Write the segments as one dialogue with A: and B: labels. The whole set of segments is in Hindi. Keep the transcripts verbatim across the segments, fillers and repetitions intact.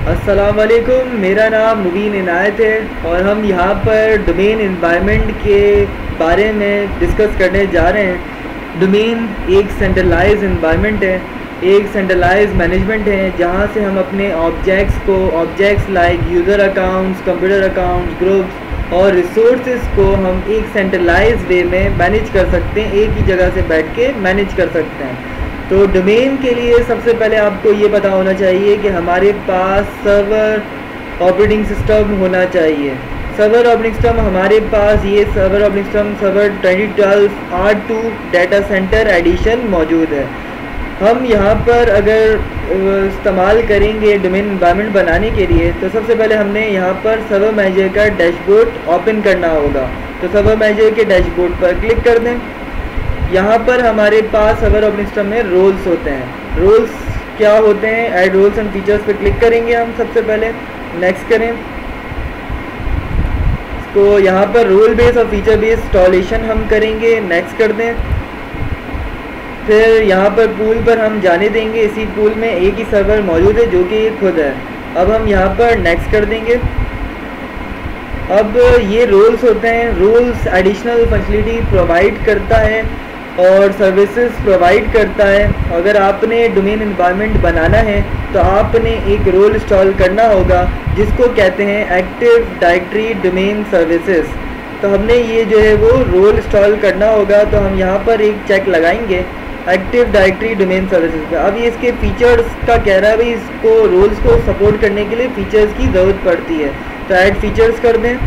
A: अस्सलाम वालेकुम, मेरा नाम मुबीन इनायत है और हम यहाँ पर डोमेन एनवायरनमेंट के बारे में डिस्कस करने जा रहे हैं। डोमेन एक सेंट्रलाइज एनवायरनमेंट है, एक सेंट्रलाइज मैनेजमेंट है जहाँ से हम अपने ऑब्जेक्ट्स को objects like user accounts, computer accounts, groups और रिसोर्सेज को हम एक सेंट्रलाइज वे में मैनेज कर सकते हैं, एक ही जगह से बैठ के मैनेज कर सकते हैं। तो डोमेन के लिए सबसे पहले आपको ये पता होना चाहिए कि हमारे पास सर्वर ऑपरेटिंग सिस्टम होना चाहिए। सर्वर ऑपरेटिंग सिस्टम हमारे पास ये server operating system server twenty twelve R two data centre edition मौजूद है। हम यहाँ पर अगर इस्तेमाल करेंगे डोमेन एनवायरनमेंट बनाने के लिए तो सबसे पहले हमने यहाँ पर सर्वर मैनेजर का डैशबोर्ड ओपन करना होगा। तो सर्वर मैनेजर के डैशबोर्ड पर क्लिक कर दें। यहाँ पर हमारे पास सर्वर ऑपरेटिंग सिस्टम में रोल्स होते हैं। रोल्स क्या होते हैं? ऐड रोल्स एंड फीचर्स पे क्लिक करेंगे हम सबसे पहले, नेक्स्ट करें इसको। यहाँ पर रोल बेस और फीचर बेस इंस्टॉलेशन हम करेंगे, नेक्स्ट कर दें। फिर यहाँ पर पूल पर हम जाने देंगे। इसी पूल में एक ही सर्वर मौजूद है जो कि ये खुद है। अब हम यहाँ पर नेक्स्ट कर देंगे। अब ये रोल्स होते हैं, रोल्स एडिशनल फैसिलिटी प्रोवाइड करता है और सर्विसेज प्रोवाइड करता है। अगर आपने डोमेन एनवायरनमेंट बनाना है तो आपने एक रोल इंस्टॉल करना होगा जिसको कहते हैं एक्टिव डायरेक्टरी डोमेन सर्विसेज। तो हमने ये जो है वो रोल इंस्टॉल करना होगा। तो हम यहाँ पर एक चेक लगाएंगे एक्टिव डायरेक्टरी डोमेन सर्विसेज पे। अब ये इसके फीचर्स का कह रहा है भाई इसको रोल्स को सपोर्ट करने के लिए फ़ीचर्स की ज़रूरत पड़ती है। तो ऐड फीचर्स कर दें।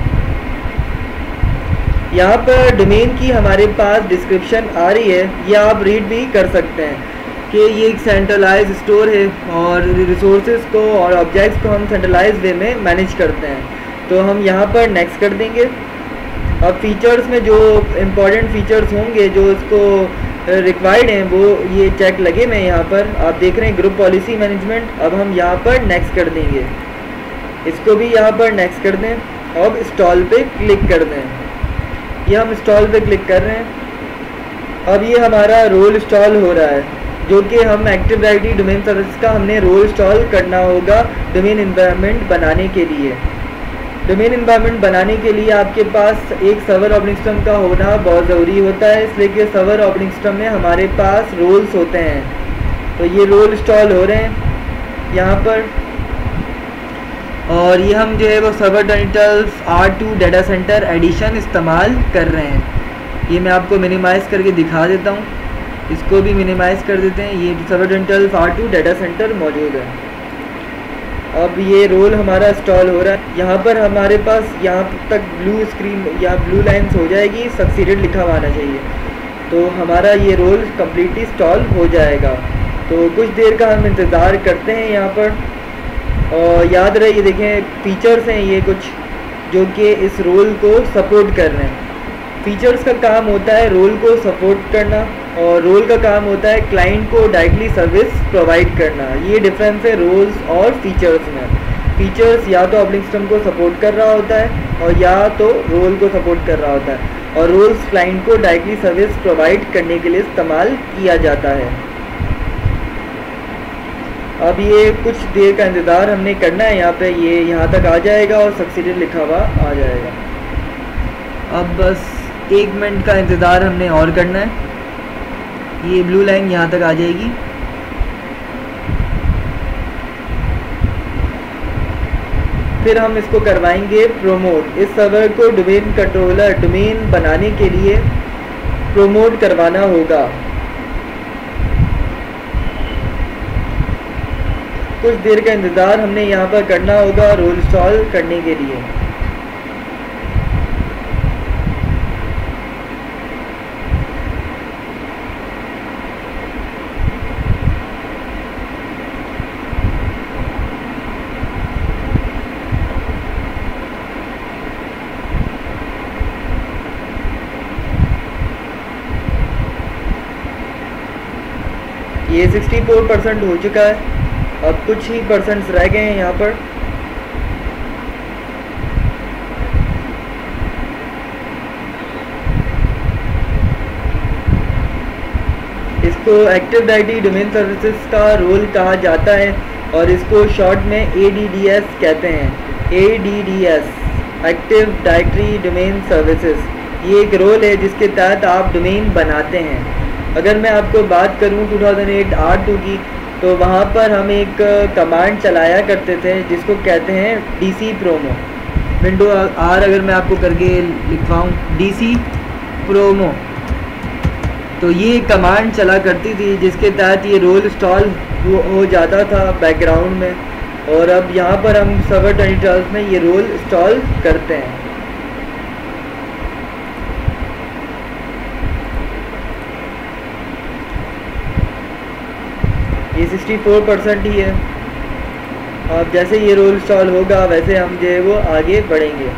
A: यहाँ पर डोमेन की हमारे पास डिस्क्रिप्शन आ रही है, ये आप रीड भी कर सकते हैं कि ये एक सेंट्रलाइज स्टोर है और रिसोर्सेज को और ऑब्जेक्ट्स को हम सेंट्रलाइज वे में मैनेज करते हैं। तो हम यहाँ पर नेक्स्ट कर देंगे। अब फीचर्स में जो इम्पोर्टेंट फीचर्स होंगे जो इसको रिक्वायर्ड हैं वो ये चेक लगे में यहाँ पर आप देख रहे हैं ग्रुप पॉलिसी मैनेजमेंट। अब हम यहाँ पर नेक्स्ट कर देंगे, इसको भी यहाँ पर नेक्स्ट कर दें। अब इंस्टॉल पे क्लिक कर दें। ये हम इंस्टॉल पे क्लिक कर रहे हैं। अब ये हमारा रोल इंस्टॉल हो रहा है जो कि हम एक्टिव डायरेक्टरी डोमेन सर्विस का हमने रोल इंस्टॉल करना होगा डोमेन एनवायरनमेंट बनाने के लिए। डोमेन एनवायरनमेंट बनाने के लिए आपके पास एक सर्वर ऑपरेटिंग सिस्टम का होना बहुत ज़रूरी होता है, इसलिए कि सर्वर ऑपरेटिंग सिस्टम में हमारे पास रोल्स होते हैं। तो ये रोल इंस्टॉल हो रहे हैं यहाँ पर और ये हम जो है वो server twenty twelve R two data centre edition इस्तेमाल कर रहे हैं। ये मैं आपको मिनिमाइज़ करके दिखा देता हूँ, इसको भी मिनिमाइज़ कर देते हैं। ये server twenty twelve R two data centre मौजूद है। अब ये रोल हमारा इंस्टॉल हो रहा है। यहाँ पर हमारे पास यहाँ तक ब्लू स्क्रीन या ब्लू लाइन्स हो जाएगी, सक्सीडेड लिखा हुआ आना चाहिए। तो हमारा ये रोल कम्प्लीटली इंस्टॉल हो जाएगा। तो कुछ देर का हम इंतज़ार करते हैं यहाँ पर। और याद रहे ये देखें फीचर्स हैं ये कुछ जो कि इस रोल को सपोर्ट कर रहे हैं। फीचर्स का काम होता है रोल को सपोर्ट करना और रोल का काम होता है क्लाइंट को डायरेक्टली सर्विस प्रोवाइड करना। ये डिफरेंस है रोल्स और फीचर्स में। फीचर्स या तो ऑपरेटिंग सिस्टम को सपोर्ट कर रहा होता है और या तो रोल को सपोर्ट कर रहा होता है, और रोल्स क्लाइंट को डायरेक्टली सर्विस प्रोवाइड करने के लिए इस्तेमाल किया जाता है। अब ये कुछ देर का इंतज़ार हमने करना है। यहाँ पे ये यहाँ तक आ जाएगा और सक्सीडेड लिखा हुआ आ जाएगा। अब बस एक मिनट का इंतज़ार हमने और करना है। ये ब्लू लाइन यहाँ तक आ जाएगी। फिर हम इसको करवाएंगे प्रोमोट। इस सर्वर को डोमेन कंट्रोलर डोमेन बनाने के लिए प्रोमोट करवाना होगा। कुछ देर का इंतज़ार हमने यहाँ पर करना होगा रोल इंस्टॉल करने के लिए। ये सिक्सटी फोर परसेंट हो चुका है, अब कुछ ही परसेंट्स रह गए हैं यहाँ पर। इसको एक्टिव डायरेक्टरी डोमेन सर्विसेज का रोल कहा जाता है। और इसको शॉर्ट में ए डी डी एस कहते हैं। A D D S active directory domain services ये एक रोल है जिसके तहत आप डोमेन बनाते हैं। अगर मैं आपको बात करूं two thousand eight R two की, तो वहाँ पर हम एक कमांड चलाया करते थे जिसको कहते हैं डी सी प्रोमो। विंडो आर अगर मैं आपको करके लिखवाऊँ डी सी प्रोमो, तो ये कमांड चला करती थी जिसके तहत ये रोल इंस्टॉल हो जाता था बैकग्राउंड में, और अब यहाँ पर हम सर्वर ट्वेंटी ट्वेल्व में ये रोल इंस्टॉल करते हैं। ये सिक्सटी फोर परसेंट ही है। अब जैसे ये रोल इंस्टॉल होगा वैसे हम जो है वो आगे बढ़ेंगे।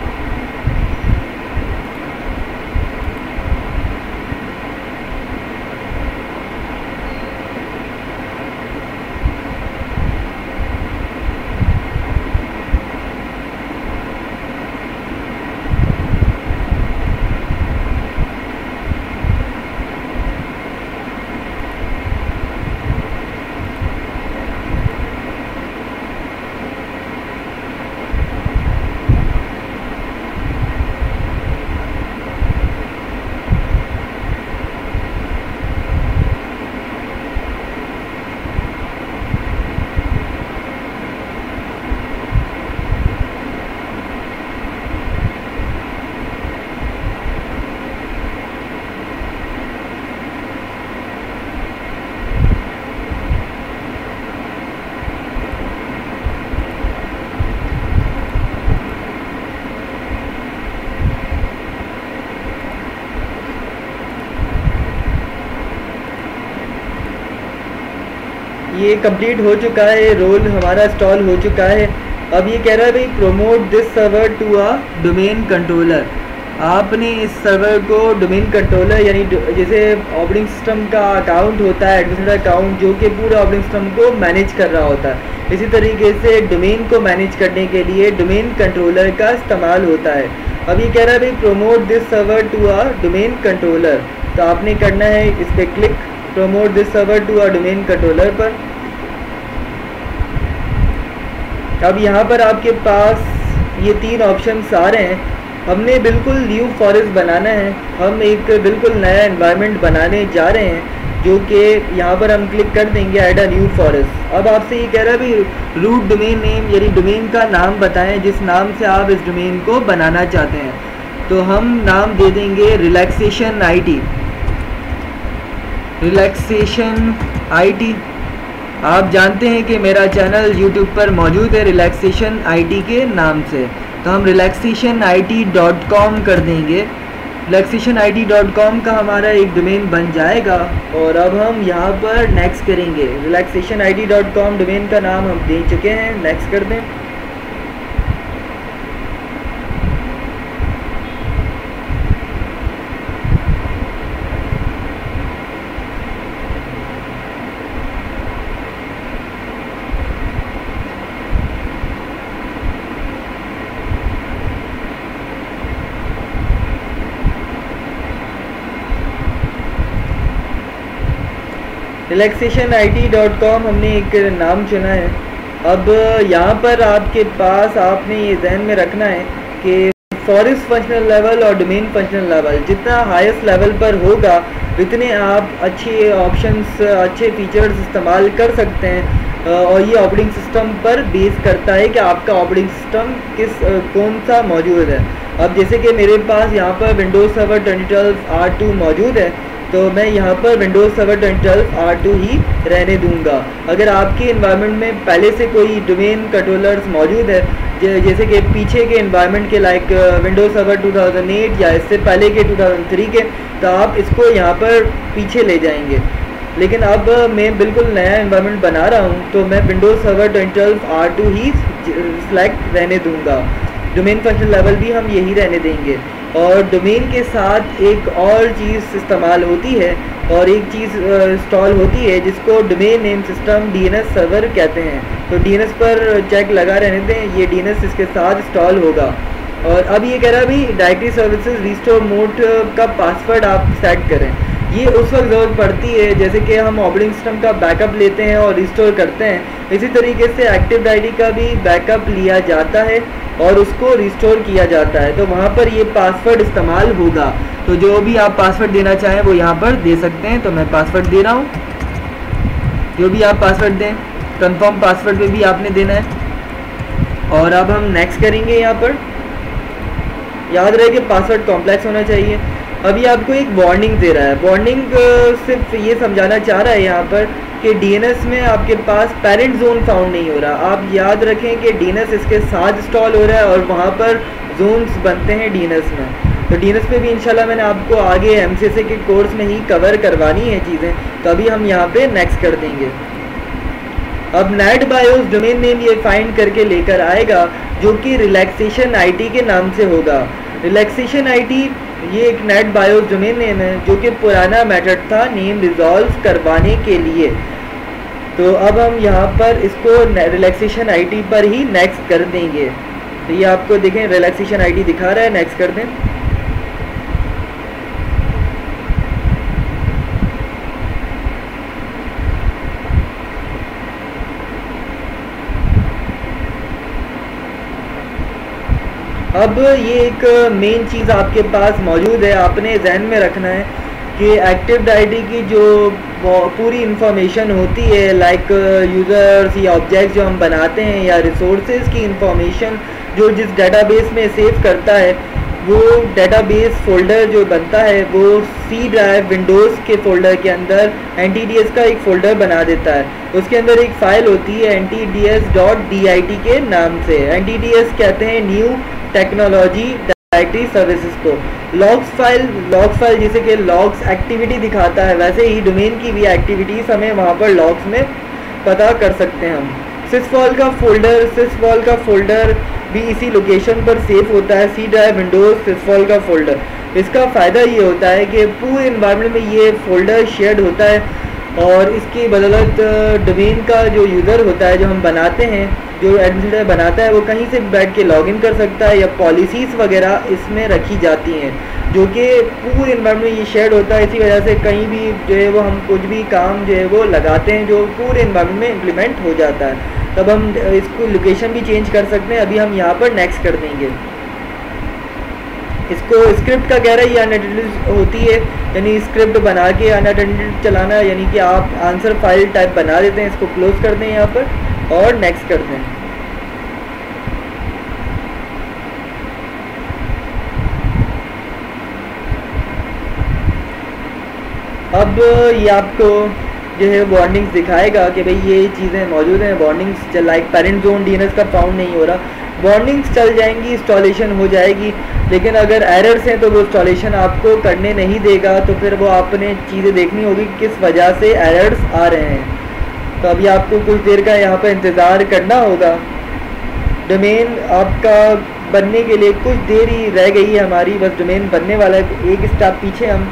A: ये कंप्लीट हो चुका है, रोल हमारा इंस्टॉल हो चुका है। अब ये कह रहा है भाई promote this server to a domain controller. आपने इस सर्वर को डोमेन कंट्रोलर यानी जैसे ऑपरेटिंग सिस्टम का अकाउंट होता है, एडमिनिस्ट्रेटर अकाउंट, जो कि पूरे ऑपरेटिंग सिस्टम को मैनेज कर रहा होता है, इसी तरीके से डोमेन को मैनेज करने के लिए डोमेन कंट्रोलर का इस्तेमाल होता है। अब ये कह रहा है भाई promote this server to a domain controller, तो आपने करना है इस पर click promote this server to a domain controller पर। अब यहाँ पर आपके पास ये तीन ऑप्शंस आ रहे हैं। हमने बिल्कुल न्यू फॉरेस्ट बनाना है, हम एक बिल्कुल नया एनवायरनमेंट बनाने जा रहे हैं, जो कि यहाँ पर हम क्लिक कर देंगे ऐड अ न्यू फॉरेस्ट। अब आपसे ये कह रहा है भाई रूट डोमेन नेम यानी डोमेन का नाम बताएं जिस नाम से आप इस डोमेन को बनाना चाहते हैं। तो हम नाम दे देंगे relaxation I T. Relaxation I T आप जानते हैं कि मेरा चैनल यूट्यूब पर मौजूद है रिलैक्सेशन आई टी के नाम से, तो हम relaxation I T dot com कर देंगे। Relaxation I T dot com का हमारा एक डोमेन बन जाएगा और अब हम यहाँ पर नेक्स्ट करेंगे। Relaxation I T dot com domain का नाम हम दे चुके हैं, नेक्स्ट कर दें। Relaxation I T dot com हमने एक नाम चुना है। अब यहाँ पर आपके पास आपने ये ध्यान में रखना है कि फॉरेस्ट फंक्शनल लेवल और डोमेन फंक्शनल लेवल जितना हाईएस्ट लेवल पर होगा उतने आप अच्छे ऑप्शंस, अच्छे फीचर्स इस्तेमाल कर सकते हैं, और ये ऑपरेटिंग सिस्टम पर बेस करता है कि आपका ऑपरेटिंग सिस्टम किस कौन सा मौजूद है। अब जैसे कि मेरे पास यहाँ पर Windows server twenty twelve R two मौजूद है, तो मैं यहाँ पर Windows server twenty twelve R two ही रहने दूंगा। अगर आपके इन्वायरमेंट में पहले से कोई डोमेन कंट्रोलर्स मौजूद है, जैसे कि पीछे के इन्वायरमेंट के like Windows server two thousand eight या इससे पहले के टू थाउज़ेंड थ्री के, तो आप इसको यहाँ पर पीछे ले जाएंगे। लेकिन अब मैं बिल्कुल नया इन्वायरमेंट बना रहा हूँ, तो मैं Windows server twenty twelve R two ही सिलेक्ट रहने दूँगा। डोमेन फंक्शन लेवल भी हम यही रहने देंगे। और डोमेन के साथ एक और चीज़ इस्तेमाल होती है और एक चीज़ इंस्टॉल होती है जिसको domain name system D N S server कहते हैं। तो डी एन एस पर चेक लगा रहने दें, ये डी एन एस इसके साथ इंस्टॉल होगा। और अब ये कह रहा है भाई डायरेक्टरी सर्विसेज रिस्टोर मोड का पासवर्ड आप सेट करें। ये उस वक्त ज़रूरत पड़ती है जैसे कि हम ऑपरेटिंग सिस्टम का बैकअप लेते हैं और रिस्टोर करते हैं, इसी तरीके से एक्टिव डायरी का भी बैकअप लिया जाता है और उसको रिस्टोर किया जाता है। तो वहाँ पर ये पासवर्ड इस्तेमाल होगा। तो जो भी आप पासवर्ड देना चाहें वो यहाँ पर दे सकते हैं। तो मैं पासवर्ड दे रहा हूँ। जो भी आप पासवर्ड दें, कंफर्म पासवर्ड पे भी आपने देना है। और अब हम नेक्स्ट करेंगे। यहाँ पर याद रहे कि पासवर्ड कॉम्प्लेक्स होना चाहिए। अभी आपको एक वार्निंग दे रहा है। वार्निंग सिर्फ ये समझाना चाह रहा है यहाँ पर कि डीएनएस में आपके पास पेरेंट जोन फाउंड नहीं हो रहा। आप याद रखें कि डीएनएस इसके साथ इंस्टॉल हो रहा है और वहाँ पर जोन्स बनते हैं डीएनएस में। तो डीएनएस पे भी इंशाल्लाह मैंने आपको आगे एमसीएसए के कोर्स में ही कवर करवानी है चीज़ें। तो अभी हम यहाँ पे नेक्स्ट कर देंगे। अब नेट बायोस डोमेन नेम ये फाइंड करके लेकर आएगा जो कि रिलैक्सेशन आईटी के नाम से होगा। रिलैक्सेशन आईटी ये एक नेट बायोस डोमेन नेम है जो कि पुराना मेथड था नेम रिजॉल्व करवाने के लिए। तो अब हम यहाँ पर इसको रिलैक्सेशन आईटी पर ही नेक्स्ट कर देंगे। तो ये आपको देखें रिलैक्सेशन आईटी दिखा रहा है, नेक्स्ट कर दें। अब ये एक मेन चीज़ आपके पास मौजूद है, आपने जहन में रखना है कि एक्टिव डायरी की जो पूरी इंफॉर्मेशन होती है लाइक यूज़र्स या ऑब्जेक्ट्स जो हम बनाते हैं या रिसोर्सेज की इंफॉर्मेशन जो जिस डेटाबेस में सेव करता है, वो डेटाबेस फोल्डर जो बनता है वो सी ड्राइव विंडोज़ के फोल्डर के अंदर एन टी डी एस का एक फ़ोल्डर बना देता है। उसके अंदर एक फ़ाइल होती है N T D S dot D I T के नाम से। एन टी डी एस कहते हैं न्यू टेक्नोलॉजी डायरेक्टरी सर्विसेज को। लॉग्स फाइल लॉग्स फाइल जैसे कि लॉग्स एक्टिविटी दिखाता है, वैसे ही डोमेन की भी एक्टिविटीज़ हमें वहाँ पर लॉग्स में पता कर सकते हैं हम। सिसफॉल का फोल्डर सिसफॉल का फोल्डर भी इसी लोकेशन पर सेव होता है, सी ड्राइव विंडोज़ सिसफॉल का फोल्डर। इसका फ़ायदा ये होता है कि पूरे इन्वायरमेंट में ये फोल्डर शेयर्ड होता है और इसकी बदौलत डोमेन का जो यूज़र होता है, जो हम बनाते हैं, जो एडमिनिस्ट्रेटर बनाता है, वो कहीं से बैठ के लॉगिन कर सकता है या पॉलिसीज़ वगैरह इसमें रखी जाती हैं जो कि पूरे इन्वायरमेंट में ये शेयर्ड होता है। इसी वजह से कहीं भी जो है वो हम कुछ भी काम जो है वो लगाते हैं जो पूरे इन्वायरमेंट में इम्प्लीमेंट हो जाता है। तब हम इसको लोकेशन भी चेंज कर सकते हैं। अभी हम यहाँ पर नेक्स्ट कर देंगे। इसको स्क्रिप्ट का कह रहा है ये अनअटेंडेड होती है, यानी स्क्रिप्ट बना के अनअटेंडेड चलाना, यानी कि आप आंसर फाइल टाइप बना देते हैं। इसको क्लोज कर दें यहाँ पर और नेक्स्ट कर दें। अब ये आपको जो है वार्निंग्स दिखाएगा कि भाई ये चीज़ें मौजूद हैं। Warnings like parent zone DNS का फाउंड नहीं हो रहा, वार्निंग्स चल जाएंगी, इंस्टॉलेशन हो जाएगी। लेकिन अगर एरर्स हैं तो वो इंस्टॉलेशन आपको करने नहीं देगा। तो फिर वो आपने चीज़ें देखनी होगी किस वजह से एरर्स आ रहे हैं। तो अभी आपको कुछ देर का यहाँ पर इंतज़ार करना होगा। डोमेन आपका बनने के लिए कुछ देर ही रह गई है हमारी, बस डोमेन बनने वाला है। एक स्टेप पीछे हम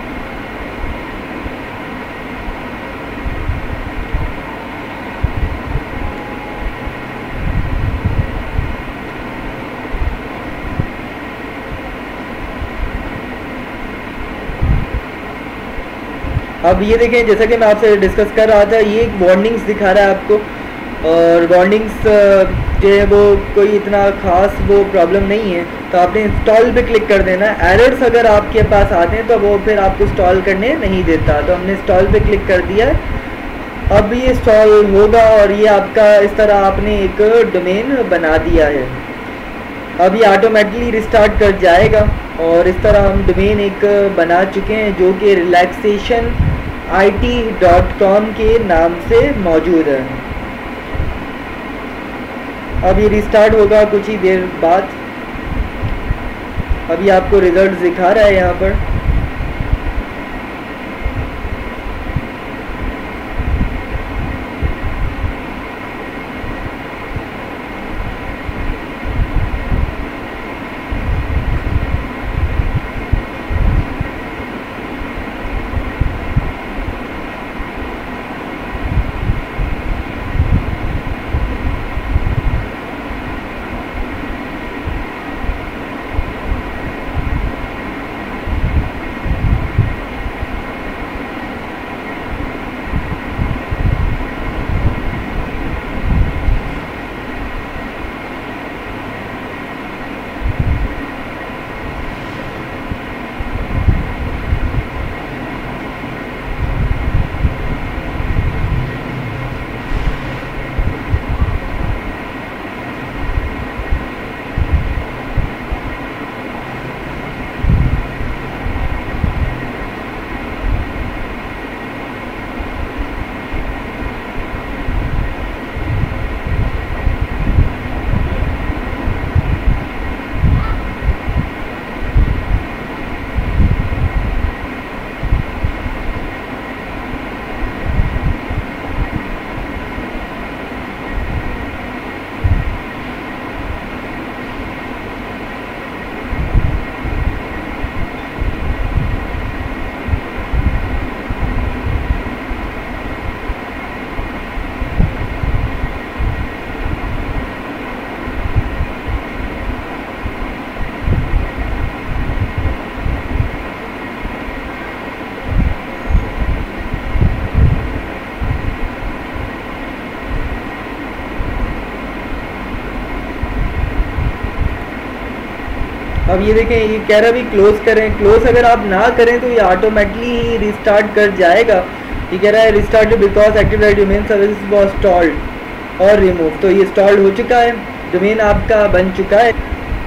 A: अब ये देखें, जैसा कि मैं आपसे डिस्कस कर रहा था, ये एक वार्निंग्स दिखा रहा है आपको। और वार्निंग्स जो है वो कोई इतना ख़ास वो प्रॉब्लम नहीं है। तो आपने इंस्टॉल पे क्लिक कर देना। एरर्स अगर आपके पास आते हैं तो वो फिर आपको इंस्टॉल करने नहीं देता। तो हमने इंस्टॉल पे क्लिक कर दिया। अब ये इंस्टॉल होगा और ये आपका इस तरह आपने एक डोमेन बना दिया है। अब ये ऑटोमेटिकली रिस्टार्ट कर जाएगा और इस तरह हम डोमेन एक बना चुके हैं जो कि relaxation I T dot com के नाम से मौजूद है। अब ये रिस्टार्ट होगा कुछ ही देर बाद। अभी आपको रिजल्ट दिखा रहा है यहाँ पर। अब ये देखें, ये कह रहा भी क्लोज करें। क्लोज अगर आप ना करें तो ये ऑटोमेटिकली ही रिस्टार्ट कर जाएगा। ये कह रहा है restart because active directory domain service was stalled और रिमूव। तो ये स्टॉल्ड हो चुका है, डोमेन आपका बन चुका है।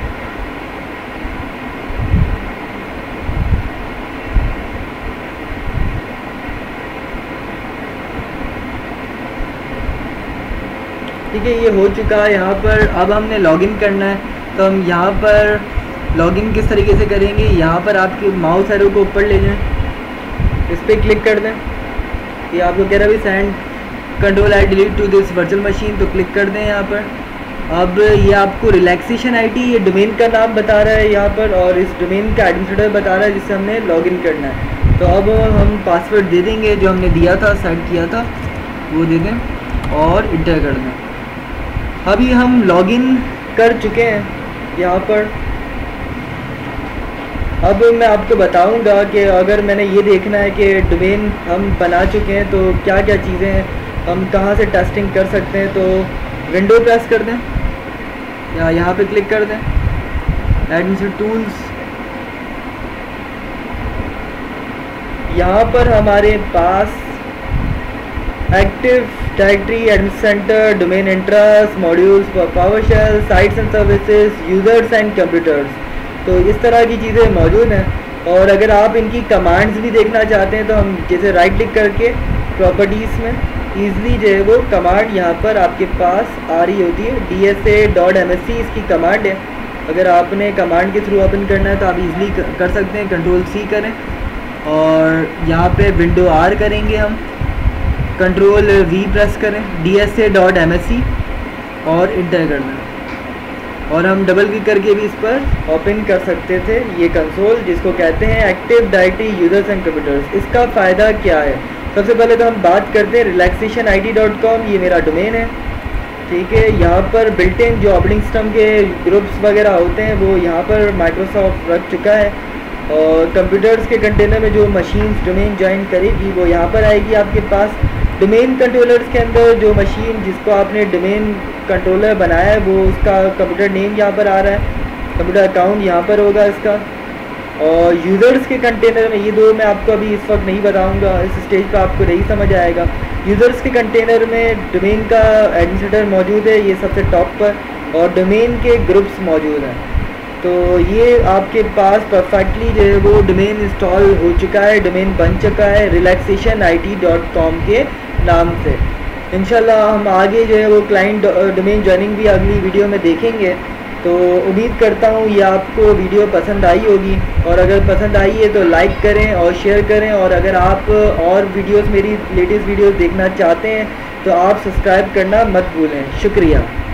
A: ठीक है, ये हो चुका है यहाँ पर। अब हमने लॉगिन करना है, तो हम यहाँ पर लॉगिन किस तरीके से करेंगे, यहाँ पर आपके माउस एरो को ऊपर ले जाएं, इस पर क्लिक कर दें। ये आपको कह रहा है send control I delete to this virtual machine, तो क्लिक कर दें यहाँ पर। अब ये आपको रिलैक्सेशन आईडी, ये डोमेन का नाम बता रहा है यहाँ पर, और इस डोमेन का एडमिनिस्ट्रेटर बता रहा है जिससे हमने लॉगिन करना है। तो अब हम पासवर्ड दे देंगे जो हमने दिया था, सेट किया था, वो दे दें और इंटर कर दें। अभी हम लॉगिन कर चुके हैं यहाँ पर। अब मैं आपको बताऊंगा कि अगर मैंने ये देखना है कि डोमेन हम बना चुके हैं तो क्या क्या चीज़ें हैं, हम कहाँ से टेस्टिंग कर सकते हैं। तो विंडो प्रेस कर दें या यहाँ पे क्लिक कर दें, एडमिनिस्ट्रेटर टूल्स, यहाँ पर हमारे पास active directory, admin center, domain interest, modules for PowerShell, sites and services, users and computers, तो इस तरह की चीज़ें मौजूद हैं। और अगर आप इनकी कमांड्स भी देखना चाहते हैं तो हम जैसे राइट क्लिक करके प्रॉपर्टीज़ में ईज़िली जो है वो कमांड यहाँ पर आपके पास आ रही होती है। D S A dot M S C इसकी कमांड है। अगर आपने कमांड के थ्रू ओपन करना है तो आप इजीली कर सकते हैं। कंट्रोल सी करें और यहाँ पे विंडो आर करेंगे हम, कंट्रोल वी प्रेस करें, D S A dot M S C और इंटर कर दें। और हम डबल क्लिक करके भी इस पर ओपन कर सकते थे ये कंसोल, जिसको कहते हैं active directory users and computers. इसका फ़ायदा क्या है, सबसे पहले तो हम बात करते हैं relaxation I D dot com, ये मेरा डोमेन है। ठीक है, यहाँ पर बिल्ट इन जो ऑपरेटिंग सिस्टम के ग्रुप्स वगैरह होते हैं वो यहाँ पर माइक्रोसॉफ्ट रख चुका है। और कंप्यूटर्स के कंटेनर में जो मशीन्स डोमेन ज्वाइन करेगी वो यहाँ पर आएगी आपके पास। डोमेन कंट्रोलर्स के अंदर जो मशीन जिसको आपने डोमेन कंट्रोलर बनाया है वो उसका कंप्यूटर नेम यहाँ पर आ रहा है, कंप्यूटर अकाउंट यहाँ पर होगा इसका। और यूज़र्स के कंटेनर में ये दो मैं आपको अभी इस वक्त नहीं बताऊंगा, इस स्टेज पर आपको नहीं समझ आएगा। यूज़र्स के कंटेनर में डोमेन का एडमिनिस्ट्रेटर मौजूद है, ये सबसे टॉप पर, और डोमेन के ग्रुप्स मौजूद हैं। तो ये आपके पास परफेक्टली जो है वो डोमेन इंस्टॉल हो चुका है, डोमेन बन चुका है relaxation I T dot com के नाम से। इंशाल्लाह हम आगे जो है वो क्लाइंट डोमेन जॉइनिंग भी अगली वीडियो में देखेंगे। तो उम्मीद करता हूँ ये आपको वीडियो पसंद आई होगी, और अगर पसंद आई है तो लाइक करें और शेयर करें। और अगर आप और वीडियोस मेरी लेटेस्ट वीडियोस देखना चाहते हैं तो आप सब्सक्राइब करना मत भूलें। शुक्रिया।